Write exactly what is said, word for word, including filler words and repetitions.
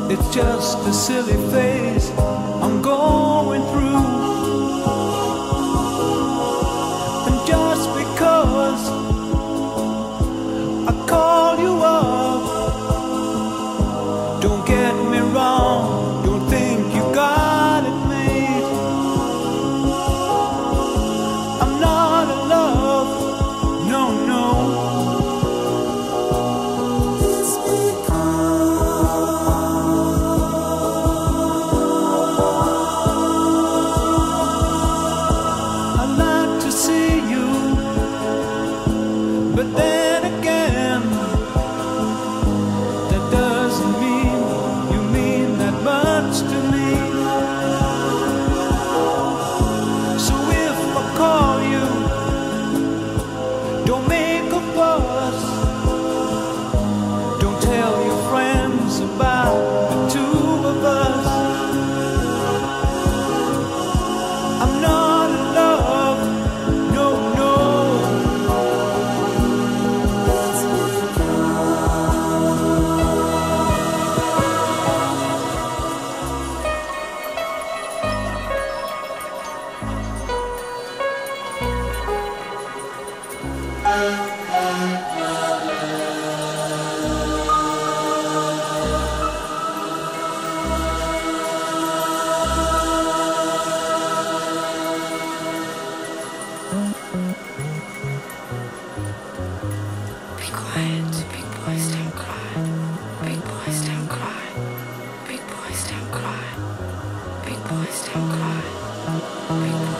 It's just a silly phase I'm going through. And just because I call you up, don't get me wrong, don't think you got it made. I'm not in love, no, no. But then again, that doesn't mean you mean that much to me. So if I call you, don't make a fuss. Don't tell your friends about the two of us. I'm not in love, no, no. Be quiet, big boys don't cry. Big boys don't cry. Big boys don't cry. Big boys don't cry. Big boys